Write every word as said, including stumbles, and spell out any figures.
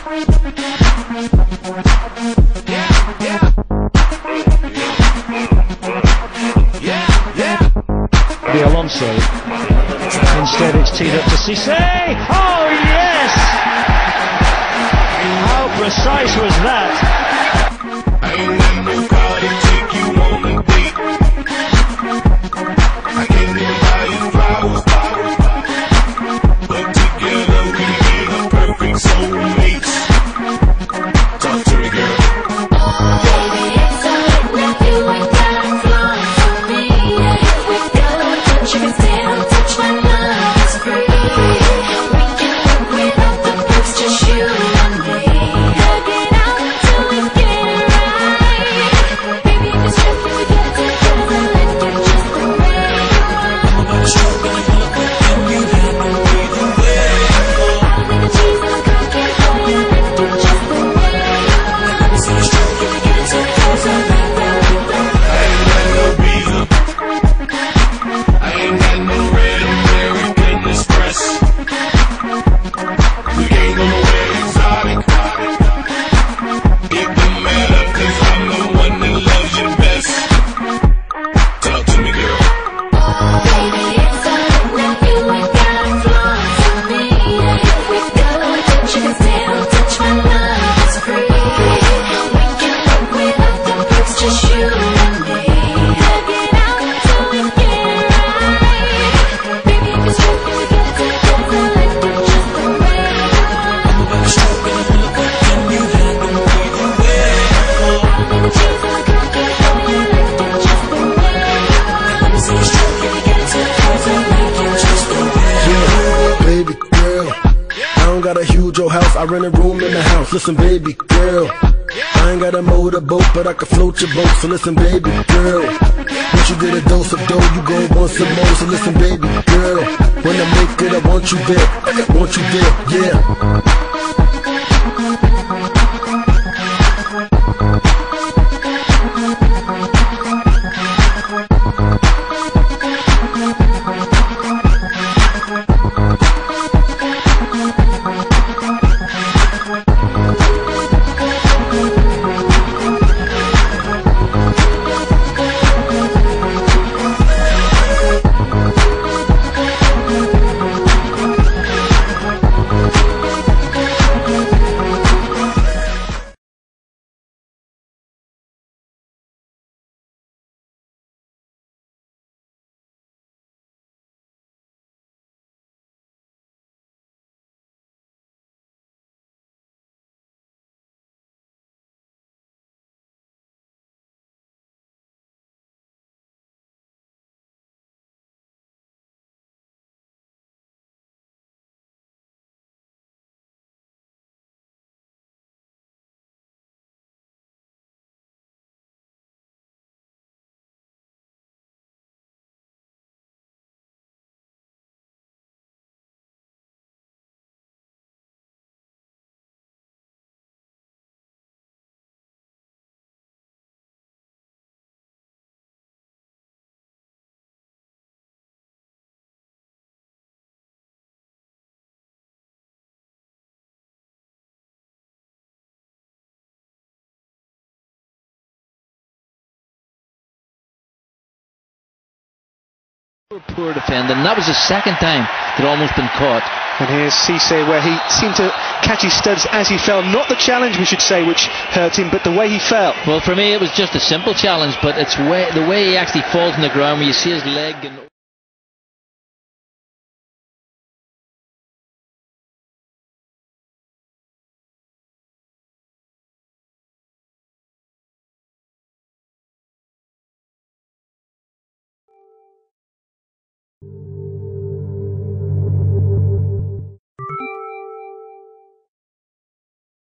The Alonso. Instead it's teed up to Cisse. Oh yes! How precise was that? I ain't got no car to take you on a date. I can't even buy you flowers, but together we be the perfect soulmates. Talk to me, girl. Baby, it's alright now, you ain't got long for me. If we go, don't you can still touch my love, it's free. We can live without the books, just you and me. Hug it out till we get it right. Baby, if it's true, we get together, let you just the way you are. I'm about to show you what and you have no way to wear. I'll be the cheese and the cookie for you, let you just the way you are. Let me see you stroke, you can get so close, I'll be there with them. I ain't got no visa. I ain't got no red American Express. We ain't gonna wear exotic. It don't matter, cause I'm the one that loves you best. Talk to me, girl. Baby, it's alright now, you ain't got flaws on me. If we go, don't you can still touch my love, it's free. We can live without the books, just you and me. Hug it out till we get it right. Baby, if it's true, we get together, let you just the way you are. I'm about to show you what and you have no way to wear. I'll be the cheese and the cookie for you, let you just the way you are. Let me see you stroke, you can get so close, I'll make you just the way you are. Yeah, baby girl, I don't got a huge old house, I rent a room in the house. Listen, baby girl, I ain't got a motorboat, but I can float your boat. So listen, baby girl, once you get a dose of dough, you gon' want some more. So listen, baby girl, when I make it, I want you there, I want you there, yeah. Poor defender, and that was the second time that almost been caught. And here's Cisse, where he seemed to catch his studs as he fell. Not the challenge, we should say, which hurt him, but the way he fell. Well, for me it was just a simple challenge, but it's way, the way he actually falls on the ground, where you see his leg and